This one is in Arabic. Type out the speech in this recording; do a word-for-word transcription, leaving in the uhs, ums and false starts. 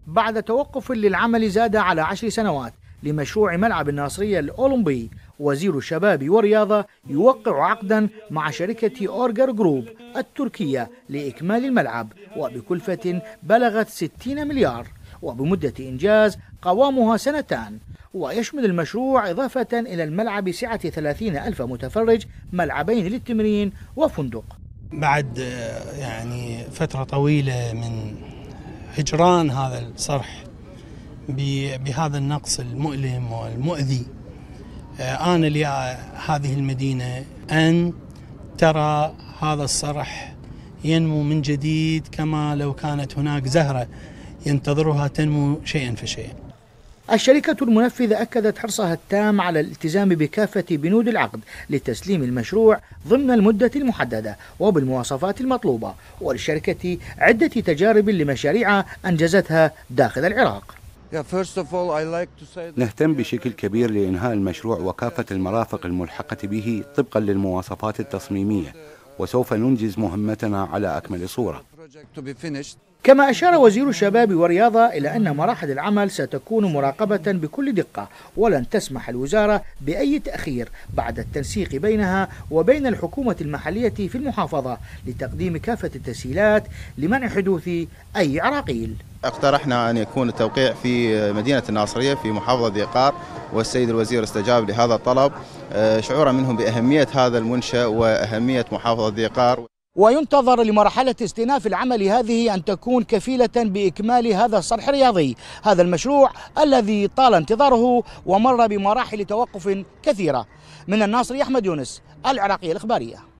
بعد توقف للعمل زاد على عشر سنوات لمشروع ملعب الناصرية الأولمبي، وزير الشباب والرياضة يوقع عقدا مع شركة أورجر جروب التركية لإكمال الملعب، وبكلفة بلغت ستين مليار، وبمدة إنجاز قوامها سنتان. ويشمل المشروع إضافة إلى الملعب سعة ثلاثين ألف متفرج، ملعبين للتمرين وفندق. بعد يعني فترة طويلة من هجران هذا الصرح بهذا النقص المؤلم والمؤذي، آن لهذه المدينة أن ترى هذا الصرح ينمو من جديد، كما لو كانت هناك زهرة ينتظرها تنمو شيئا فشيئا. الشركة المنفذة أكدت حرصها التام على الالتزام بكافة بنود العقد لتسليم المشروع ضمن المدة المحددة وبالمواصفات المطلوبة، وللشركة عدة تجارب لمشاريع أنجزتها داخل العراق. نهتم بشكل كبير لإنهاء المشروع وكافة المرافق الملحقة به طبقا للمواصفات التصميمية، وسوف ننجز مهمتنا على أكمل صورة. كما أشار وزير الشباب والرياضة إلى أن مراحل العمل ستكون مراقبة بكل دقة، ولن تسمح الوزارة بأي تأخير بعد التنسيق بينها وبين الحكومة المحلية في المحافظة لتقديم كافة التسهيلات لمنع حدوث أي عراقيل. اقترحنا أن يكون التوقيع في مدينة الناصرية في محافظة ذي قار، والسيد الوزير استجاب لهذا الطلب شعورا منهم بأهمية هذا المنشأ وأهمية محافظة ذي قار. وينتظر لمرحلة استئناف العمل هذه أن تكون كفيلة بإكمال هذا الصرح الرياضي، هذا المشروع الذي طال انتظاره ومر بمراحل توقف كثيرة. من الناصرية أحمد يونس، العراقية الإخبارية.